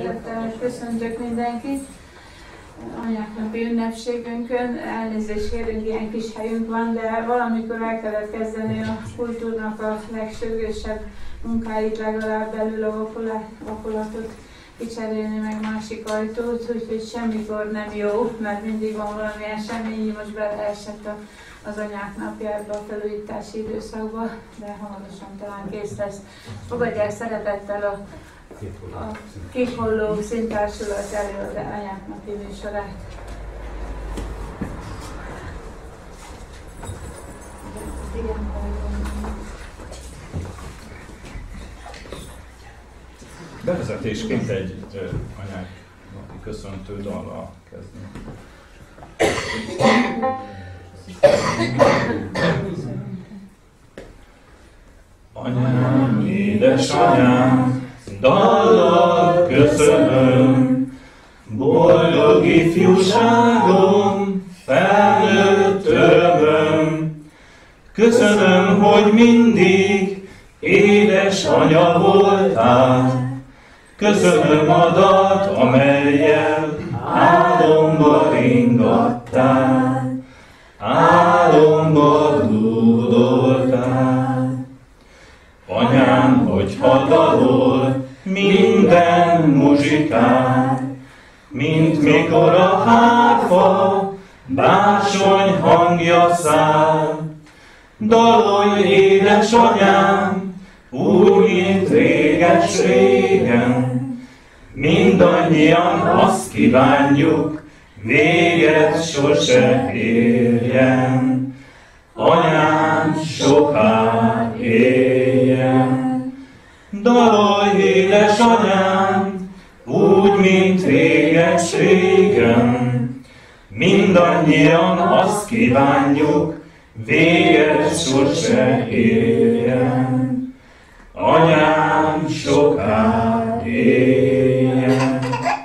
Szeretettel köszöntök mindenkit anyáknapi ünnepségünkön. Elnézést kérünk, ilyen kis helyünk van, de valamikor el kellett kezdeni a kultúrnak a legsürgősebb munkáit, legalább belül a vakolatot kicserélni, meg másik ajtót, úgyhogy semmikor nem jó, mert mindig van valami esemény, most beleesett az anyák napjába, a felújítási időszakba, de hamarosan talán kész lesz. Fogadják szeretettel a Kékholló Színtársulat előadó anyák napi műsorát. Bevezetésként egy anyák napi köszöntő dallal kezdünk. Anyám, édesanyám, dallal köszönöm, boldog ifjúságom, felnőtt örömöm. Köszönöm, hogy mindig édesanya voltál, köszönöm a dalt, amellyel álomba ringattál, álomba dúdoltál. Anyám, hogyha dalol minden muzsikál, mint mikor a hárfa bársony hangja száll. Dalolj, édesanyám, úgy, mint réges-régen, mindannyian azt kívánjuk, véget sose érjen. Anyám soká éljen. Dalolj, édesanyám, úgy, mint réges-régen, mindannyian azt kívánjuk, véget sose érjen. Anyám soká éljen.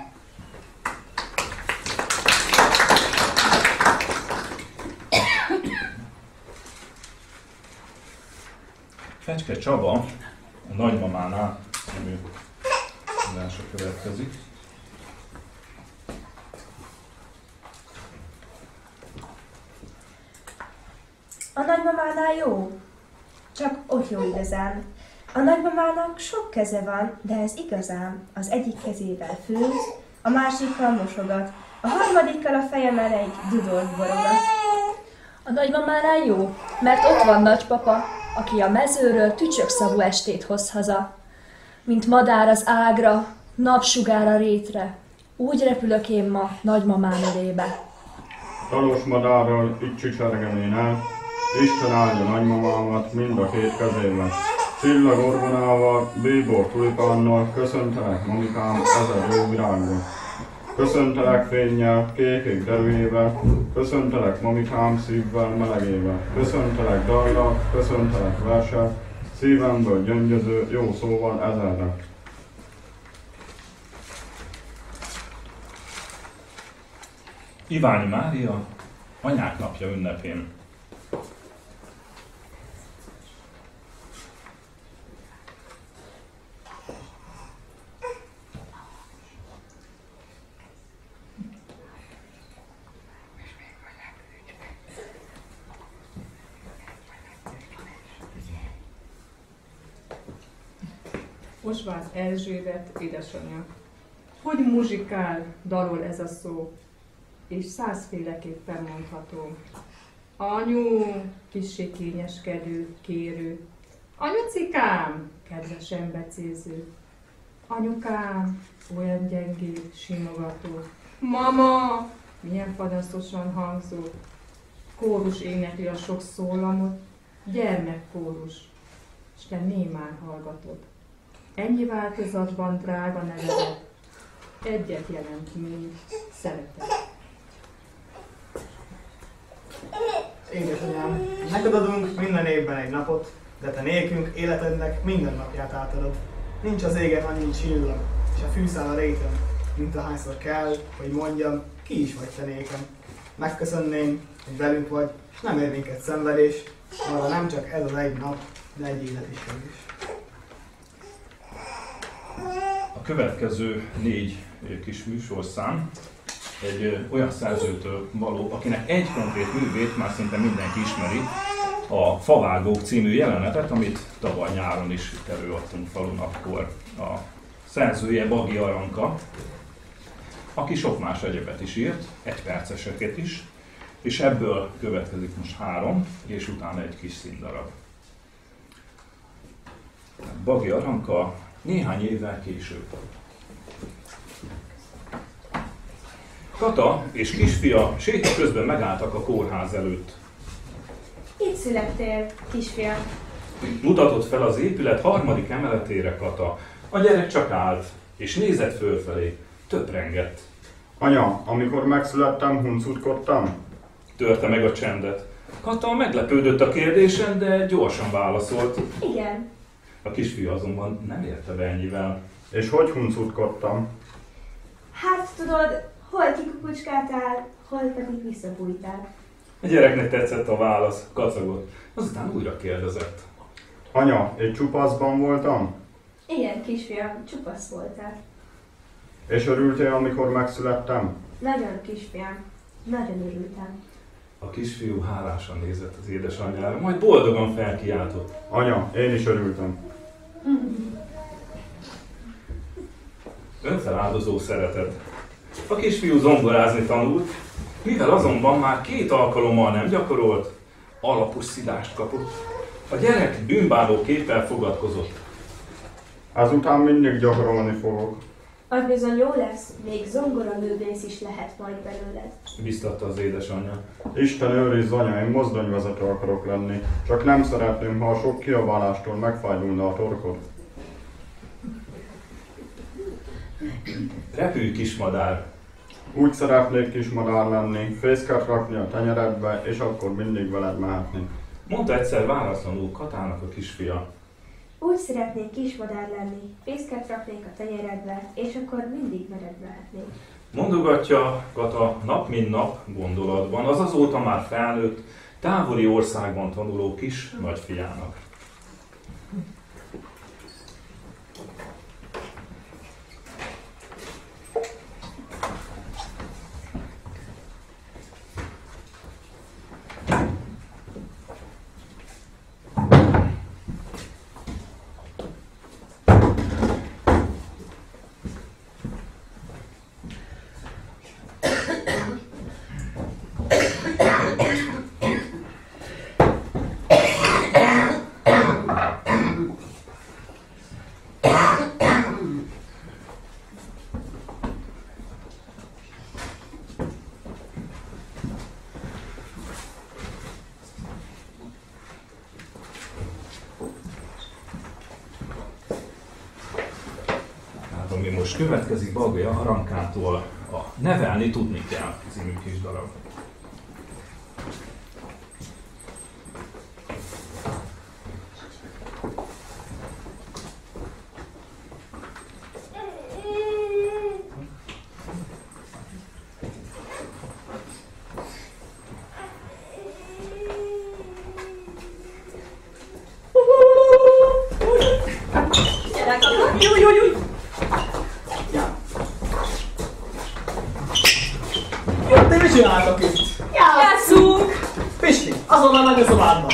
Fecske Csaba, a Nagymamánál című adása következik. A nagymamánál jó? Csak ott jó igazán. A nagymamának sok keze van, de ez igazán. Az egyik kezével főz, a másikkal mosogat, a harmadikkal a fejem elé egy dudort borogat. A nagymamánál jó, mert ott van nagypapa, aki a mezőről tücsökszavú estét hoz haza. Mint madár az ágra, napsugár a rétre, úgy repülök én ma nagymamám elébe. Dalos madárral itt csücsergem én el, Isten áldja nagymamámat mind a két kezével. Csillag orgonával, bíbor tulipánnal köszöntelek mamikám ezer jó virágból. Köszöntelek fénnyel, kékig derűjével, köszöntelek mamikám szívvel melegével. Köszöntelek dallal, köszöntelek verssel, szívemből gyöngyöző jó szóval ezerre. Iványi Mária, anyák napja ünnepén. Osváth Erzsébet édesanyja. Hogy muzsikál, dalol ez a szó, és százféleképpen mondható. Anyu, kissé kényeskedő, kérő. Anyucikám, kedvesen becéző. Anyukám, olyan gyengéd, simogató. Mama, milyen panaszosan hangzó. Kórus énekli a sok szólamot, gyermekkórus, és te némán hallgatod. Ennyi változatban drága nevedet, egyet jelent még, szeretet. Édesanyám, neked adunk minden évben egy napot, de te nékünk életednek minden napját átadod. Nincs az égen annyi csillag, és a fűszál a réten, mint ahányszor kell, hogy mondjam, ki is vagy te nékem. Megköszönném, hogy velünk vagy, és nem ér minket szenvedés, arra nem csak ez az egy nap, de egy élet is. következő 4 kis műsorszám egy olyan szerzőtől való, akinek egy konkrét művét már szinte mindenki ismeri, a Favágók című jelenetet, amit tavaly nyáron is előadtunk falun, akkor a szerzője Bagi Aranka, aki sok más egyebet is írt, 1 perceseket is, és ebből következik most 3, és utána egy kis színdarab. Bagi Aranka néhány évvel később. Kata és kisfia séta közben megálltak a kórház előtt. Itt születtél, kisfiam. Mutatott fel az épület 3. emeletére Kata. A gyerek csak állt, és nézett fölfelé. Töprengett. Anya, amikor megszülettem, huncutkodtam? Törte meg a csendet. Kata meglepődött a kérdésen, de gyorsan válaszolt. Igen. A kisfiú azonban nem érte be ennyivel. És hogy huncutkodtam? Hát tudod, hol kikukucskáltál, hol pedig visszabújtál. A gyereknek tetszett a válasz, kacagott. Azután újra kérdezett. Anya, egy csupaszban voltam? Igen, kisfiam, csupasz voltál. És örültél, amikor megszülettem? Nagyon, kisfiam, nagyon örültem. A kisfiú hálásan nézett az édesanyjára, majd boldogan felkiáltott. Anya, én is örültem. Önfeláldozó szeretet. A kisfiú zongorázni tanult, mivel azonban már 2 alkalommal nem gyakorolt, alapos szilást kapott. A gyerek bűnbánó képpel fogadkozott. Ezután mindig gyakorolni fogok. Az bizony jó lesz, még zongoraművész is lehet majd belőled. Biztatta az édesanyja. Isten őrizz, anya, én mozdonyvezető akarok lenni. Csak nem szeretném, ha a sok kiabálástól megfájdulna a torkod. Repülj, kismadár! Úgy szeretnék kismadár lenni, fészket rakni a tenyeredbe, és akkor mindig veled mehetni. Mondta egyszer váratlanul Katának a kisfia. Úgy szeretnék kismadár lenni, fészket raknék a tenyeredbe, és akkor mindig veled mehetnék. Mondogatja Kata nap mint nap gondolatban, az azóta már felnőtt, távoli országban tanuló kis nagyfiának. Ami most következik Bagi Arankától, a Nevelni tudni kell című kis darab. Te mit csináltak itt? Játszunk! Pisti, azonnal megy a szobádba!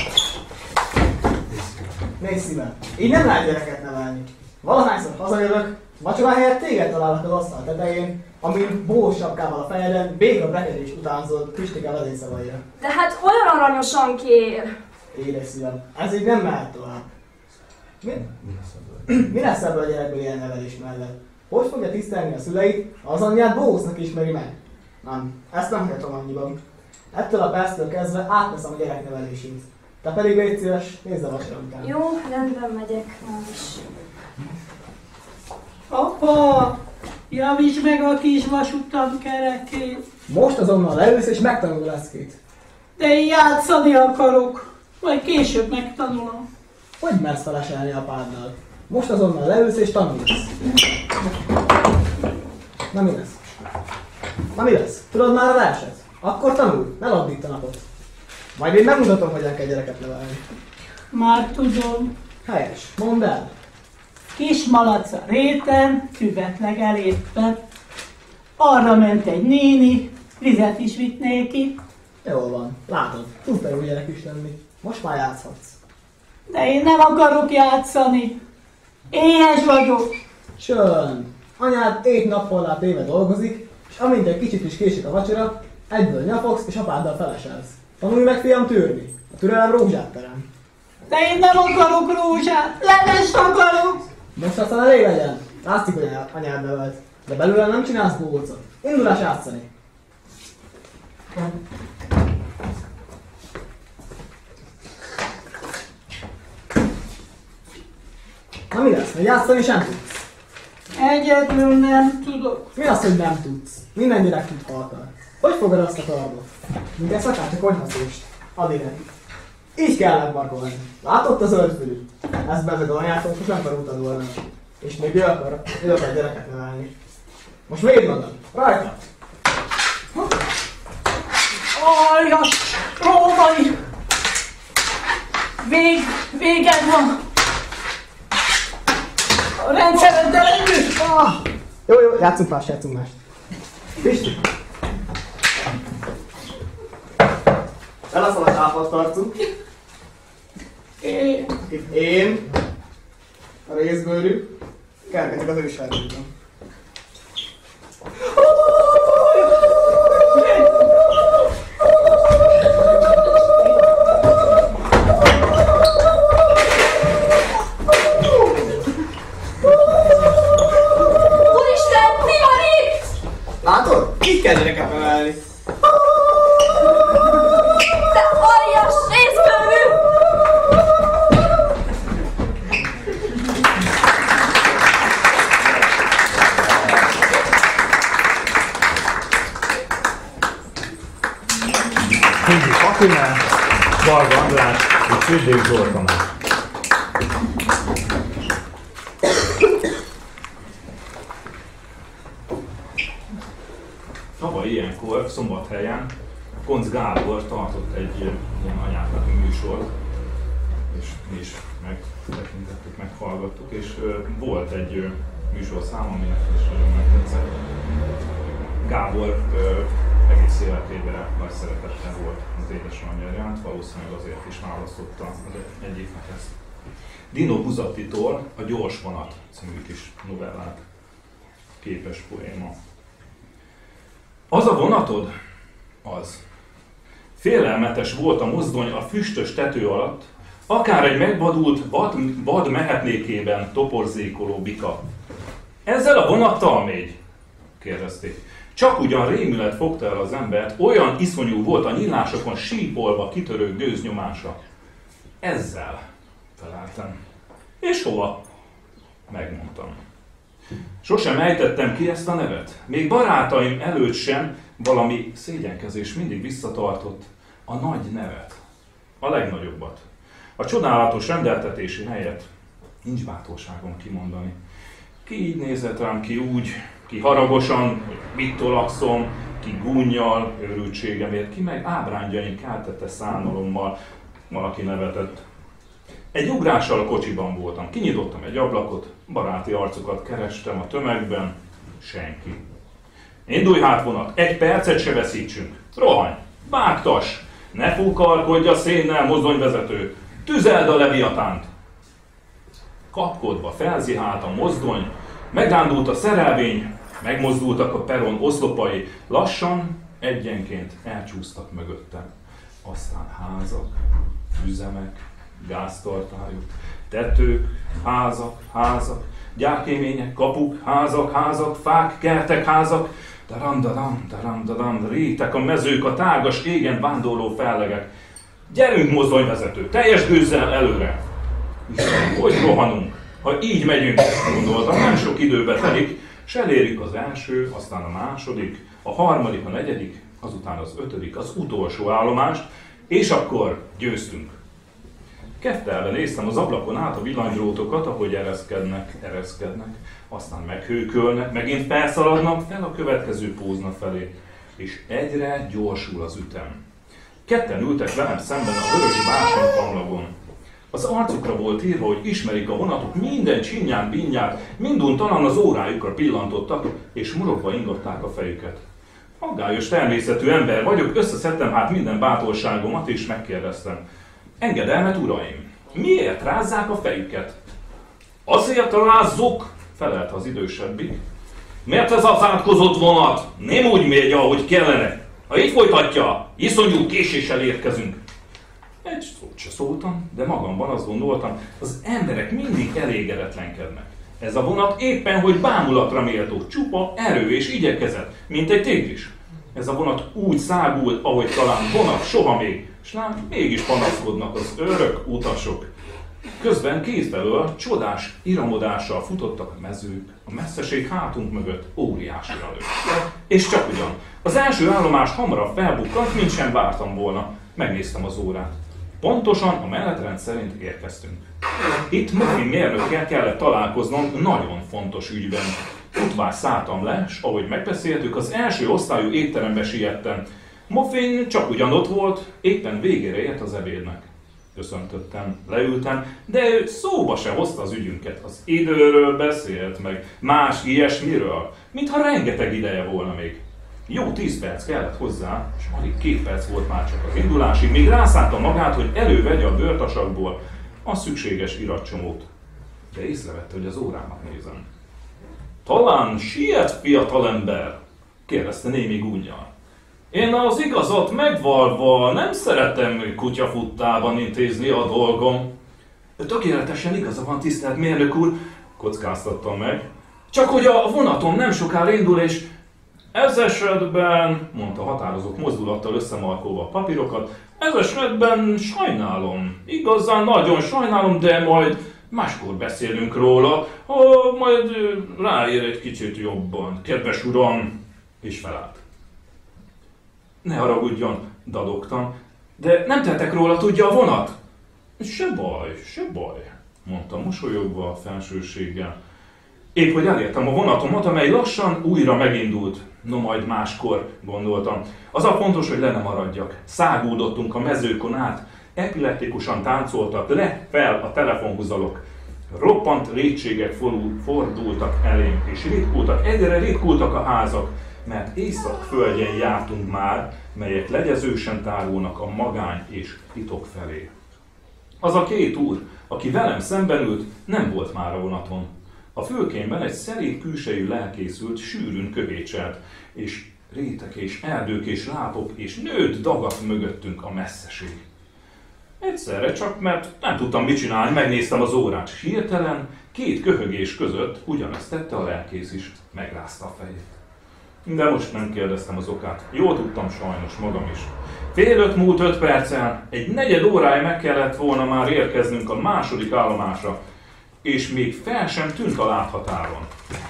Nézd szívem, így nem lehet gyereket nevelni. Valahányszor hazajövök, vacsora helyett téged találok az asztal tetején, amin bós sapkával a fejeden, béka bekerés utánzol Pistike vezényszavaira. De hát olyan aranyosan kér! Édes szívem, ez így nem mehet tovább. Mi lesz ebből a gyerekből ilyen nevelés mellett? Hogy fogja tisztelni a szüleit, ha az anyját bósznak ismeri meg? Nem, ezt nem hagyhatom annyiban. Ettől a perctől kezdve átveszem a gyerek nevelését. Te pedig légy szíves, nézd a vacsora után. Jó, rendben megyek már is. Apa, javíts meg a kis vasutam kerekét. Most azonnal leülsz és megtanulod a leszkét. De én játszani akarok, majd később megtanulom. Hogy mersz feleselni apáddal? Most azonnal leülsz és tanulsz. Na mi lesz? Na mi lesz? Tudod már a verset? Akkor tanulj, ne ladd itt a napot. Majd én megmutatom, hogyan kell gyereket nevelni. Már tudom. Helyes, mondd el. Kis malac a réten, füvet legel éppen. Arra ment egy néni, vizet is vitt néki. Jól van, látod, tudta jó gyerek is lenni. Most már játszhatsz. De én nem akarok játszani. Éhes vagyok. Csönd! Anyád 7 nappal éve dolgozik, és amint egy kicsit is késik a vacsora, egyből nyafogsz és apáddal feleselsz. Tanulj meg, fiam, tűrni. A türelem rózsát terem. De én nem akarok rózsát. Levest akarok. Most aztán elég legyen. Látszik, hogy anyád nevelt. De belőle nem csinálsz bócot. Indulás játszani. Na mi lesz? Még játszani sem tudsz. Egyedül nem tudok. Mi az, hogy nem tudsz? Minden gyerek tud, ha akar. Hogy fogod azt a kardot? Mint egy szakács a konyhaszóst. Add ide. Így kell megmarkolni. Látod a zöldfülű? Ezt bezeg a anyától, most nem tanultad volna. És még ő akar gyereket nevelni. Most védd magad! Rajta! Aljas! Római! Véged van! A rendszereddel együtt! Jó, játszunk mást. Pisti! Eleszal a sápadtarcú. Én. A részbőrű. Kergetek az őserdőben. Látod? Így kell gyereket nevelni. Te aljas részbőrű! Hingi Patinál, Varga András és Szüldék Zoltanás. Tavaly ilyenkor, Szombathelyen, Koncz Gábor tartott egy ilyen anyáknak műsort, és mi is megtekintettük, meghallgattuk, és volt egy műsorszám, aminek is nagyon megtetszett. Gábor egész életében nagy szeretettel volt az édesanyja iránt, valószínűleg azért is választotta az egyiknek ezt. Dino Buzzatitól a Gyors vonat című kis novellát, képes poéma. Az a vonatod? Az. Félelmetes volt a mozdony a füstös tető alatt, akár egy megvadult vad mehetnékében toporzékoló bika. Ezzel a vonattal még? Kérdezték. Csak ugyan rémület fogta el az embert, olyan iszonyú volt a nyílásokon sípolva kitörő gőznyomása. Ezzel, feleltem. És hova? Megmondtam. Sosem ejtettem ki ezt a nevet. Még barátaim előtt sem valami szégyenkezés mindig visszatartott a nagy nevet. A legnagyobbat. A csodálatos rendeltetési helyet. Nincs bátorságom kimondani. Ki így nézett rám, ki úgy, ki haragosan, mit tolakszom, ki gúnnyal, őrültségemért, ki meg ábrándjaim keltette szánalommal, valaki nevetett. Egy ugrással a kocsiban voltam, kinyitottam egy ablakot, baráti arcokat kerestem a tömegben, senki. Indulj hát vonat, egy percet se veszítsünk, rohanj, vágtass, ne fúkarkodj a szénnel, mozdonyvezető, tüzeld a leviatánt. Kapkodva felzihált a mozdony, megrándult a szerelvény, megmozdultak a peron oszlopai, lassan, egyenként elcsúsztak mögöttem. Aztán házak, üzemek, gáztartályok, tetők, házak, gyárkémények, kapuk, házak, fák, kertek, házak, daram, rétek a mezők, a tágas égen vándorló fellegek. Gyerünk, mozdonyvezető, teljes gőzzel előre! Istenem, hogy rohanunk? Ha így megyünk, gondoltam, nem sok időbe telik, s elérjük az első, aztán a második, a harmadik, a negyedik, azután az ötödik, az utolsó állomást, és akkor győztünk. Kettelve néztem az ablakon át a villanydrótokat, ahogy ereszkednek, aztán meghőkölnek, megint felszaladnak fel a következő pózna felé, és egyre gyorsul az ütem. Ketten ültek velem szemben a vörös bársony kamlagon. Az arcukra volt írva, hogy ismerik a vonatot, minden csinyát, bínyát, minduntalan az órájukra pillantottak, és morogva ingatták a fejüket. Aggályos természetű ember vagyok, összeszedtem hát minden bátorságomat, és megkérdeztem. Engedelmet, uraim, miért rázzák a fejüket? Azért rázzuk, felelte az idősebbik. Mert ez az átkozott vonat nem úgy megy, ahogy kellene. Ha így folytatja, iszonyú késéssel érkezünk. Egy szót se szóltam, de magamban azt gondoltam, az emberek mindig elégedetlenkednek. Ez a vonat éppen, hogy bámulatra méltó, csupa erő és igyekezet, mint egy tigris. Ez a vonat úgy szágult, ahogy talán vonat soha még, s lám mégis panaszkodnak az örök utasok. Közben kézbelől csodás iramodással futottak a mezők, a messzeség hátunk mögött óriásira nőtt. És csak ugyan, az első állomás hamarabb felbukkant, mint sem vártam volna. Megnéztem az órát. Pontosan a menetrend szerint érkeztünk. Itt Muffin mérnökkel kellett találkoznom nagyon fontos ügyben. Utvás szálltam le, s ahogy megbeszéltük, az első osztályú étterembe siettem. Muffin csak ugyan ott volt, éppen végére ért az ebédnek. Köszöntöttem, leültem, de ő szóba se hozta az ügyünket. Az időről beszélt meg, más ilyesmiről, mintha rengeteg ideje volna még. Jó 10 perc kellett hozzá, és alig 2 perc volt már csak az indulásig, míg rászánta magát, hogy elővegye a bőrtasakból a szükséges iratcsomót. De észrevette, hogy az órámat nézem. Talán siet, fiatalember? Kérdezte némi gúnnyal. Én az igazat megvalva nem szeretem kutyafuttában intézni a dolgom. Tökéletesen igaza van, tisztelt mérnök úr, kockáztattam meg. Csak hogy a vonatom nem sokára indul, és ez esetben, mondta határozott mozdulattal összemarkolva a papírokat, ez esetben sajnálom, igazán nagyon sajnálom, de majd máskor beszélünk róla, majd ráér egy kicsit jobban, kedves uram, és felállt. Ne haragudjon, dadogtam, de nem tettek róla, tudja a vonat? Se baj, mondta mosolyogva a felsőséggel. Épp hogy elértem a vonatomat, amely lassan újra megindult. No majd máskor, gondoltam. Az a fontos, hogy le ne maradjak. Szágúdottunk a mezőkon át, epileptikusan táncoltak le fel a telefonhuzalok. Roppant rétségek fordultak elém, és egyre ritkultak a házak, mert észak-földjen jártunk már, melyek legyezősen tárulnak a magány és titok felé. Az a 2 úr, aki velem szemben ült, nem volt már a vonaton. A fülkémben egy szerény külsejű lelkész ült, sűrűn kövécselt, és rétek és erdők és lápok és nőtt dagadt mögöttünk a messzeség. Egyszerre csak, mert nem tudtam mit csinálni, megnéztem az órát, és hirtelen 2 köhögés között ugyanezt tette a lelkész is, megrázta a fejét. De most nem kérdeztem az okát. Jól tudtam sajnos magam is. 4:30 múlt 5 perccel, egy negyed órája meg kellett volna már érkeznünk a második állomásra, és még fel sem tűnt a láthatáron.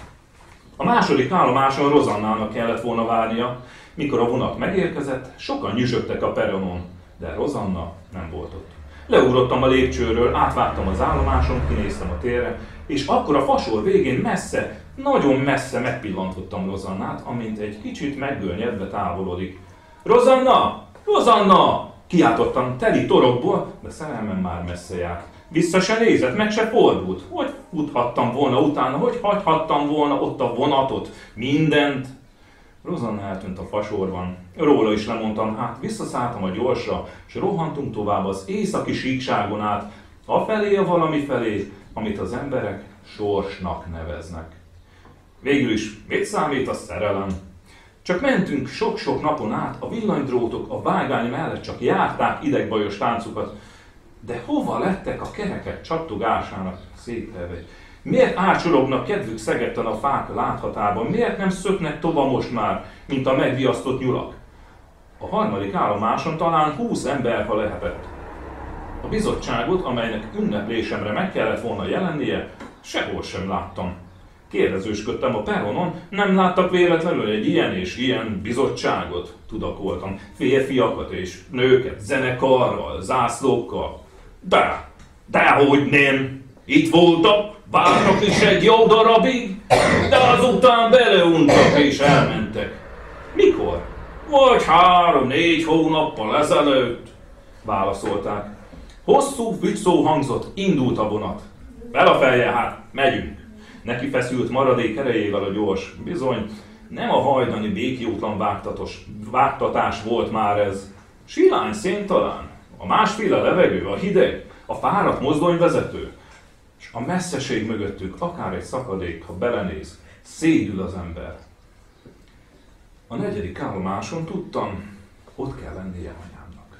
A második állomáson Rozannának kellett volna várnia. Mikor a vonat megérkezett, sokan nyüzsögtek a peronon, de Rozanna nem volt ott. Leugrottam a lépcsőről, átvágtam az állomáson, kinéztem a térre, és akkor a fasor végén messze, nagyon messze megpillantottam Rozannát, amint egy kicsit meggörnyedve távolodik. Rozanna! Rozanna! Kiáltottam teli torokból, de szerelmem már messze járt. Vissza se nézett, meg se fordult. Hogy futhattam volna utána, hogy hagyhattam volna ott a vonatot, mindent. Rozanna eltűnt a fasorban. Róla is lemondtam, hát visszaszálltam a gyorsra, és rohantunk tovább az északi síkságon át, afelé a valami felé, amit az emberek sorsnak neveznek. Végül is mit számít a szerelem? Csak mentünk sok-sok napon át, a villanydrótok a vágány mellett csak járták idegbajos táncukat, de hova lettek a kerekek csattogásának székelvei? Miért ácsorognak kedvük szegetten a fák láthatában? Miért nem szöknek tova most már, mint a megviasztott nyulak? A harmadik állomáson talán 20 ember, ha lehetett. A bizottságot, amelynek ünneplésemre meg kellett volna jelennie, sehol sem láttam. Kérdezősködtem a peronon, nem láttak véletlenül egy ilyen és ilyen bizottságot, tudakoltam. Férfiakat és nőket, zenekarral, zászlókkal. Dehogy nem! Itt voltak, vártak is egy jó darabig, de azután beleuntak és elmentek. Mikor? Vagy 3-4 hónappal ezelőtt, válaszolták. Hosszú fügyszó hangzott, indult a vonat. Fel a fejjel, hát, megyünk. Neki feszült maradék erejével a gyors. Bizony, nem a hajdani békjótlan vágtatás volt már ez. Silány szén talán, a másféle levegő, a hideg, a fáradt mozdonyvezető. És a messzeség mögöttük, akár egy szakadék, ha belenéz, szédül az ember. A 4. állomáson tudtam, ott kell lennie anyámnak.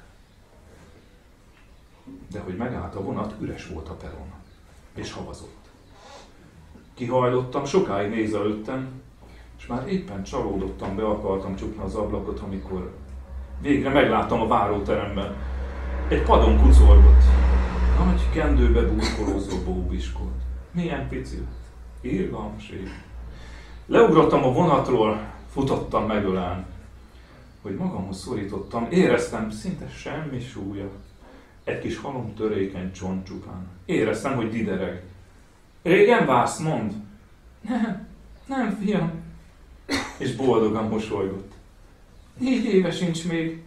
De hogy megállt a vonat, üres volt a peron, és havazott. Kihajlottam, sokáig nézelődtem, és már éppen csalódottan be akartam csukni az ablakot, amikor végre megláttam a váróteremben. Egy padon kucorgott. Nagy kendőbe burkolózó bóbiskolt. Milyen pici lett. Irgalmas ég. Leugrottam a vonatról, futottam megölelni. Hogy magamhoz szorítottam, éreztem szinte semmi súlya. Egy kis halom törékeny csont csupán. Éreztem, hogy didereg. Régen vársz, mondd. Nem, fiam. És boldogan mosolygott. 4 éve sincs még.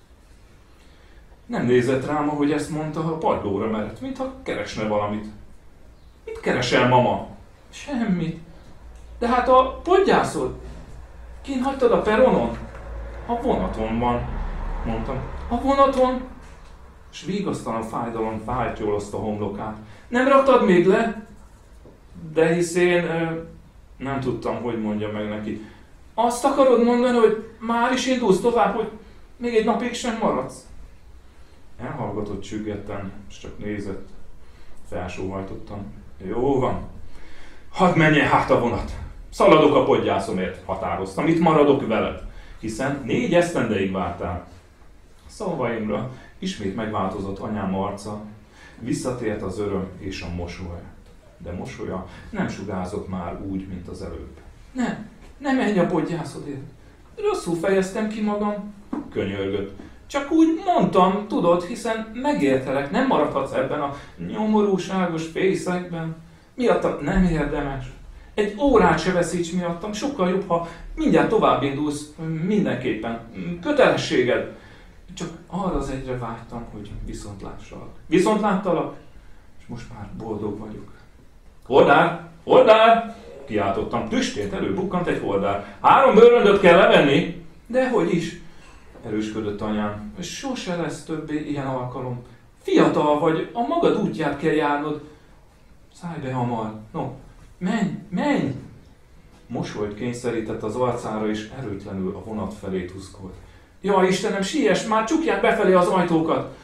Nem nézett rám, ahogy ezt mondta, a padlóra merett, mintha keresne valamit. Mit keresel, mama? Semmit. De hát a podgyászod. Kint hagytad a peronon? A vonaton van, mondtam. A vonaton? S vigasztalan fájdalom fájtyolozta homlokát. Nem raktad még le? De hisz én nem tudtam, hogy mondja meg neki. Azt akarod mondani, hogy már is indulsz tovább, hogy még egy napig sem maradsz? Elhallgatott süggetten, és csak nézett. Felsóhajtottam. Jó van. Hadd menjen hát a vonat. Szaladok a podgyászomért, határoztam. Itt maradok veled, hiszen 4 esztendeig vártál. Szavaimra ismét megváltozott anyám arca. Visszatért az öröm és a mosoly. De mosolya nem sugárzott már úgy, mint az előbb. Nem menj a podgyászodért. Rosszul fejeztem ki magam, könyörgött. Csak úgy mondtam, tudod, hiszen megértelek, nem maradhatsz ebben a nyomorúságos fészekben. Miattam nem érdemes. Egy órát se veszíts miattam, sokkal jobb, ha mindjárt tovább indulsz, mindenképpen. Kötelességed. Csak arra az egyre vágytam, hogy viszontlássalak. Viszont láttalak, és most már boldog vagyok. Holdár! Holdár! Kiáltottam, tüstént előbukkant egy holdár. 3 bőröndöt kell levenni? Dehogy is, erősködött anyám. Sose lesz többé ilyen alkalom. Fiatal vagy, a magad útját kell járnod. Szállj be hamar. No, menj! Mosolyt kényszerített az arcára, és erőtlenül a vonat felé tuszkolt. Jaj, Istenem, siess már, csukják befelé az ajtókat!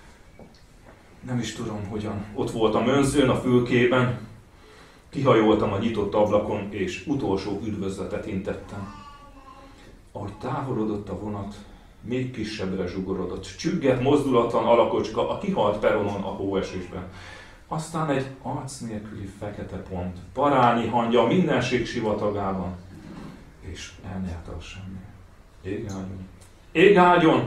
Nem is tudom, hogyan. Ott volt a mönzőn, a fülkében. Kihajoltam a nyitott ablakon, és utolsó üdvözletet intettem. Ahogy távolodott a vonat, még kisebbre zsugorodott. Csüggett, mozdulatlan alakocska a kihalt peronon a hóesésben. Aztán egy arc nélküli fekete pont, parányi hangja a mindenség sivatagában, és elnyelte a semmi. Égágyon! Égágyon!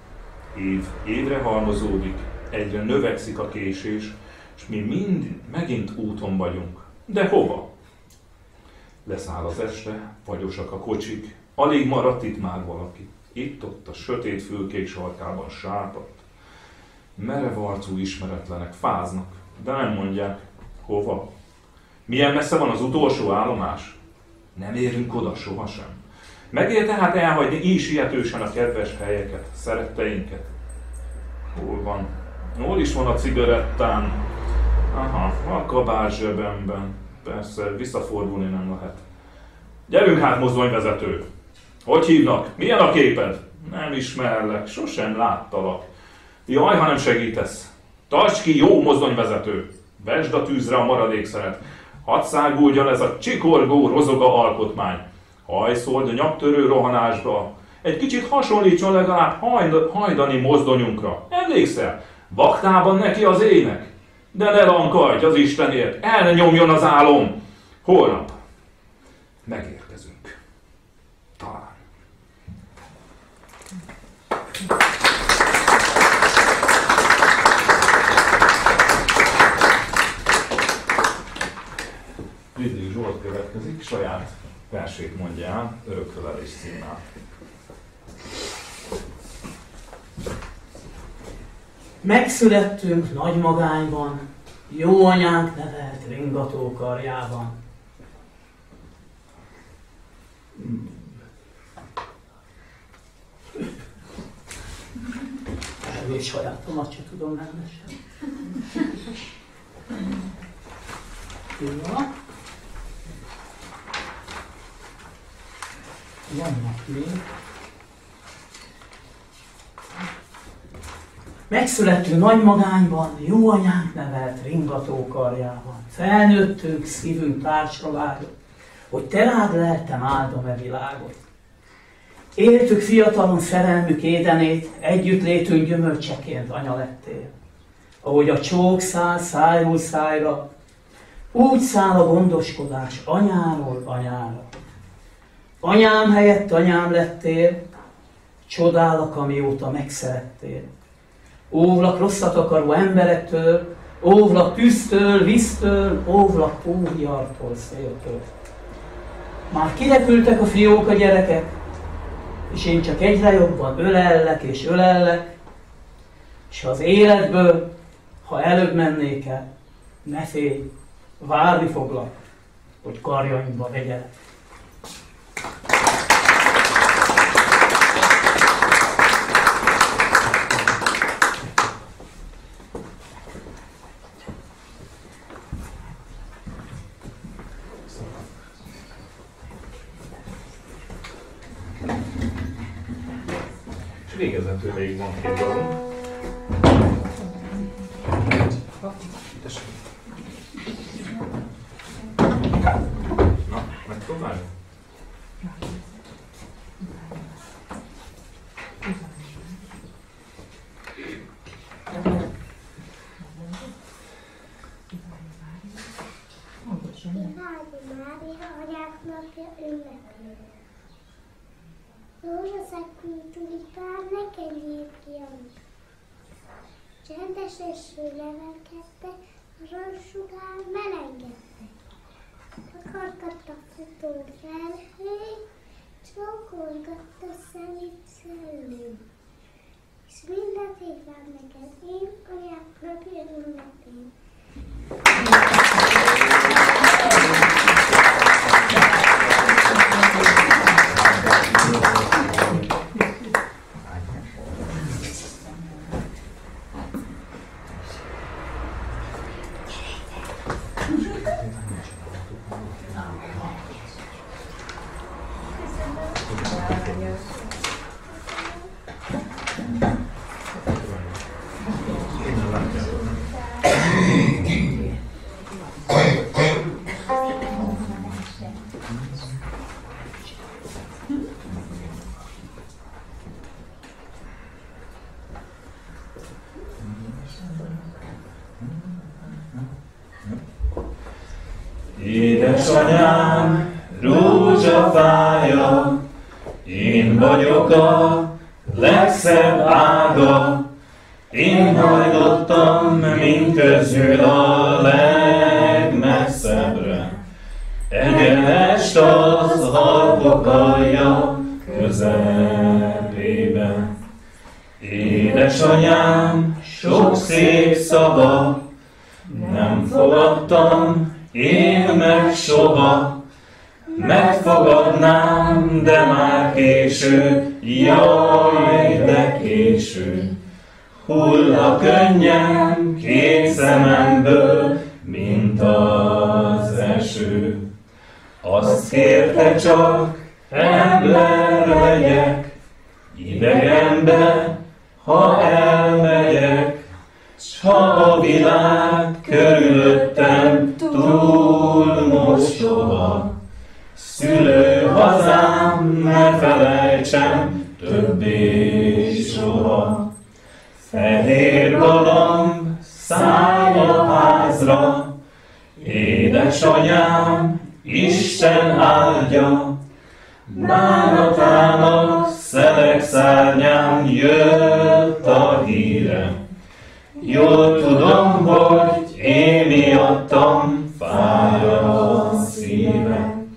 Évre halmozódik, egyre növekszik a késés, és mi megint úton vagyunk. De hova? Leszáll az este, vagyosak a kocsik, alig maradt itt már valaki. Itt-ott a sötét fülkék sarkában sápadt. Merev arcú ismeretlenek fáznak, de nem mondják, hova. Milyen messze van az utolsó állomás? Nem érünk oda sohasem. Megér tehát elhagyni így sietősen a kedves helyeket, szeretteinket? Hol van? Hol is van a cigarettám? Aha, a kabát zsebemben. Persze, visszafordulni nem lehet. Gyerünk hát, mozdonyvezető! Hogy hívnak? Milyen a képed? Nem ismerlek, sosem láttalak. Jaj, ha nem segítesz. Tarts ki, jó mozdonyvezető! Vesd a tűzre a maradékszeret. Hadd száguljon ez a csikorgó rozoga alkotmány. Hajszold nyaktörő rohanásba. Egy kicsit hasonlítson legalább hajdani mozdonyunkra. Emlékszel? Vaktában neki az ének. De ne lankadj az Istenért, el ne nyomjon az álom. Holnap megérkezünk. Talán. Lidl Zsolt következik, saját versét mondja el, Örökölelés címmel. Megszülettünk nagy magányban, jó anyánk nevelt ringató karjában. Erről sajátomat se tudom rendesen. Ja. Vannak még. Megszülettünk nagy magányban, jó anyánk nevelt ringató karjában. Felnőttünk, szívünk társalágot, hogy te rád leltem áldom e világot. Éltük fiatalon szerelmük édenét, együttlétünk gyümölcseként anya lettél. Ahogy a csók száll szájról szájra, úgy száll a gondoskodás anyáról anyára. Anyám helyett anyám lettél, csodállak, amióta megszerettél. Óvlak rosszat akaró emberektől, óvlak tűztől, víztől, óvlak hóhiartól, széltől. Már kirepültek a fiók a gyerekek, és én csak egyre jobban ölellek és ölellek, és az életből, ha előbb mennék el, ne félj, várni foglak, hogy karjaimba vegyelek. Végezetül még van két dolgunk. Na, megpróbáljuk? Mária anyák napja ünnepül. Rózsaszegű tulipán neked írt ki a nap. Csendes eső levelkedte, a zsarosugár melengedte. Takargatta futó felhő, csókolgatta szemét szellő. És minden évben neked én, anyák napja ünnepén. Édesanyám, rózsafája, én vagyok a legszebb ága, én hajlottam mindközül a legmesszebbre. Egyenest az alpok alja közepében. Édesanyám, sok szép szava, nem fogadtam én meg soha, megfogadnám, de már késő, jaj, de késő. Hull a könnyem két szememből, mint az eső. Azt kérte csak, ember legyek, idegenbe, ha elmegyek, s ha a világ körülöttem túl mostoha. Szülőhazám, ne felejtsem többé soha. Fehér galamb, szállj a házra, édesanyám, Isten áldja. Bánatának szelek szárnyán jött a híre. Jól tudom, hogy én miattam fáj a szívem.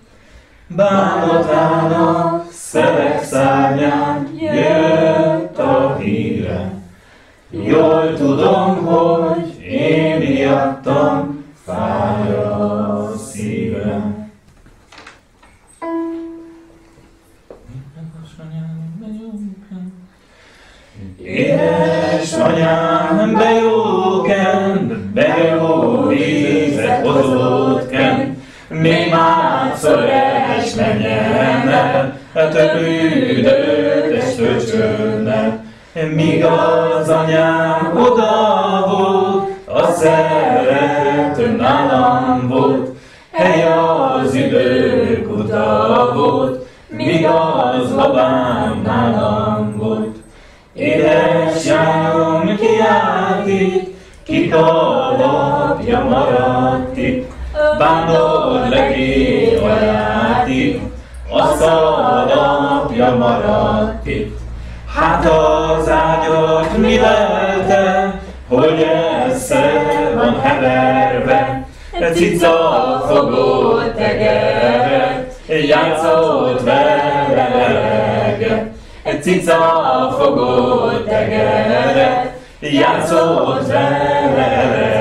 Bánatának szelek szárnyán jött a híre. Jól tudom, tudom, hogy én miattam fáj a szívem. Édesanyám, bejóken, bejó vízet hozott ken, még mátszor eslenyennel, több üdőt és töcsönnel. Míg az anyám oda volt, a szerető nálam volt, hely az idők uta volt, míg az babám nálam volt. Édesanyám kiállt itt, kit alapja maradt itt, vándor legi aját itt, azt alapja maradt itt. Hát az ágyat mi lelte, hogy esze van heverve, cica fogott tegeret, játszott vele eleget. Cica fogott tegeret, játszott vele eleget.